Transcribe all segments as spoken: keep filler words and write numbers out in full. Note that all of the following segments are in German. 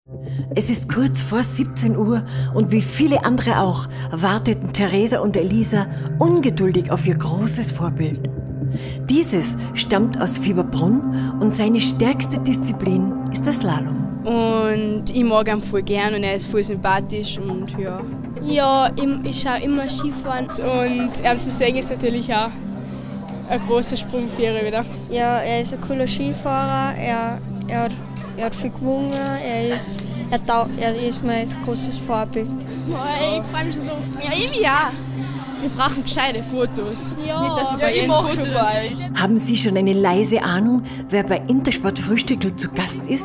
Es ist kurz vor siebzehn Uhr und wie viele andere auch warteten Theresa und Elisa ungeduldig auf ihr großes Vorbild. Dieses stammt aus Fieberbrunn und seine stärkste Disziplin ist der Slalom. Und ich mag ihn voll gern und er ist voll sympathisch und ja. Ja, ich schaue immer Skifahren. Und ihn zu sehen ist natürlich auch ein großer Sprung für ihn wieder. Ja, er ist ein cooler Skifahrer, er, er, hat, er hat viel gewonnen, er ist, er, er ist mein großes Vorbild. Oh, ich freue mich so. Ja, ich ja. Wir brauchen gescheite Fotos. Ja, nicht, dass wir ja, bei ich mache schon für euch. Haben Sie schon eine leise Ahnung, wer bei Intersport Frühstückl zu Gast ist?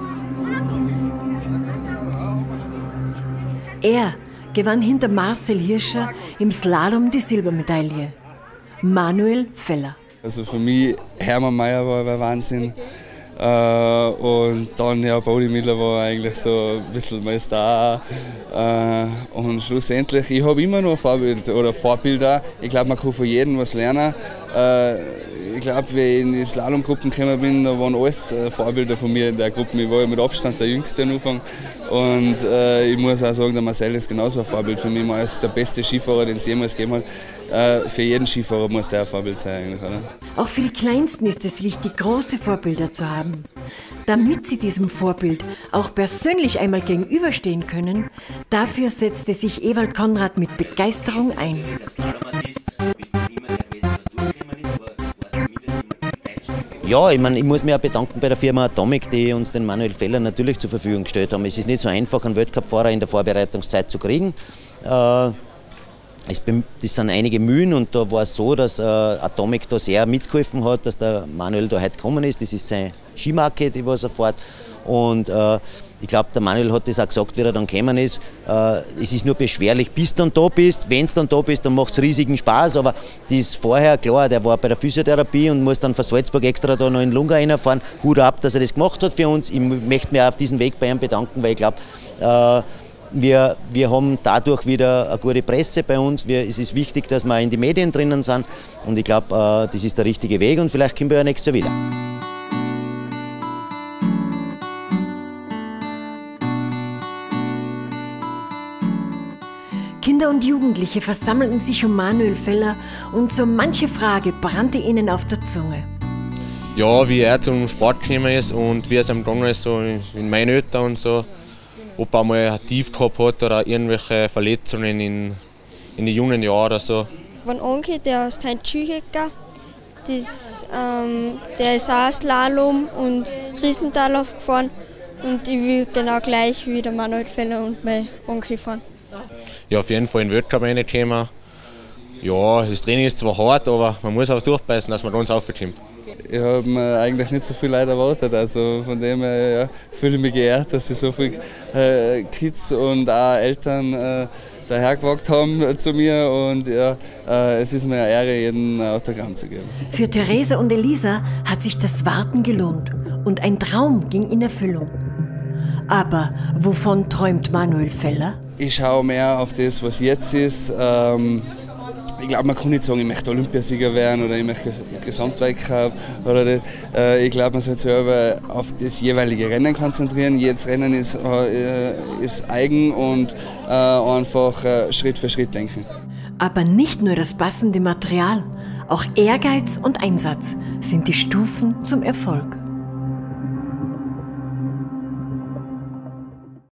Er gewann hinter Marcel Hirscher im Slalom die Silbermedaille. Manuel Feller. Also für mich, Hermann Maier war, war Wahnsinn. Äh, und dann ja, Bodi Miller war eigentlich so ein bisschen mein Star. Äh, und schlussendlich, ich habe immer noch Vorbild oder Vorbilder. Ich glaube, man kann von jedem was lernen. Äh, ich glaube, wie ich in die Slalomgruppen gekommen bin, da waren alles Vorbilder von mir in der Gruppe. Ich war ja mit Abstand der Jüngste am Anfang. Und äh, ich muss auch sagen, der Marcel ist genauso ein Vorbild für mich. Er ist der beste Skifahrer, den es jemals gegeben hat. Äh, für jeden Skifahrer muss der ein Vorbild sein eigentlich, oder? Auch für die Kleinsten ist es wichtig, große Vorbilder zu haben. Damit sie diesem Vorbild auch persönlich einmal gegenüberstehen können, dafür setzte sich Ewald Konrad mit Begeisterung ein. Ja, ich, meine, ich muss mich auch bedanken bei der Firma Atomic, die uns den Manuel Feller natürlich zur Verfügung gestellt haben. Es ist nicht so einfach, einen Weltcup-Fahrer in der Vorbereitungszeit zu kriegen. Äh, es, das sind einige Mühen und da war es so, dass äh, Atomic da sehr mitgeholfen hat, dass der Manuel da heute gekommen ist. Das ist seine Skimarke, die was er fährt. Und äh, ich glaube, der Manuel hat das auch gesagt, wie er dann gekommen ist. Äh, es ist nur beschwerlich, bis du dann da bist. Wenn du dann da bist, dann macht es riesigen Spaß. Aber das ist vorher, klar, der war bei der Physiotherapie und muss dann von Salzburg extra da noch in Lunga reinfahren. Hut ab, dass er das gemacht hat für uns. Ich möchte mich auch auf diesen Weg bei ihm bedanken, weil ich glaube, äh, wir, wir haben dadurch wieder eine gute Presse bei uns. Wir, es ist wichtig, dass wir in die Medien drinnen sind. Und ich glaube, äh, das ist der richtige Weg und vielleicht kommen wir ja nächstes Jahr wieder. Kinder und Jugendliche versammelten sich um Manuel Feller und so manche Frage brannte ihnen auf der Zunge. Ja, wie er zum Sport gekommen ist und wie es ihm gegangen ist, so in meinen Eltern und so. Ob er mal ein Tief gehabt hat oder irgendwelche Verletzungen in, in den jungen Jahren oder so. Mein Onkel, der ist ein Skihäcker, das, ähm, der ist auch Slalom und Riesenthallauf gefahren und ich will genau gleich wie der Manuel Feller und mein Onkel fahren. Ja, auf jeden Fall in den Weltcup reingekommen. Ja, das Training ist zwar hart, aber man muss auch durchbeißen, dass man ganz aufkommt. Ich habe mir eigentlich nicht so viel Leute erwartet, also von dem her ja, fühle ich mich geehrt, dass sich so viele äh, Kids und auch Eltern äh, dahergewagt haben zu mir und ja, äh, es ist mir eine Ehre, jedem ein Autogramm zu geben. Für Theresa und Elisa hat sich das Warten gelohnt und ein Traum ging in Erfüllung. Aber wovon träumt Manuel Feller? Ich schaue mehr auf das, was jetzt ist. Ähm, ich glaube, man kann nicht sagen, ich möchte Olympiasieger werden oder ich möchte Gesamtweltcup. Oder das. Äh, ich glaube, man sollte sich aber auf das jeweilige Rennen konzentrieren. Jedes Rennen ist, äh, ist eigen und äh, einfach äh, Schritt für Schritt denken. Aber nicht nur das passende Material, auch Ehrgeiz und Einsatz sind die Stufen zum Erfolg.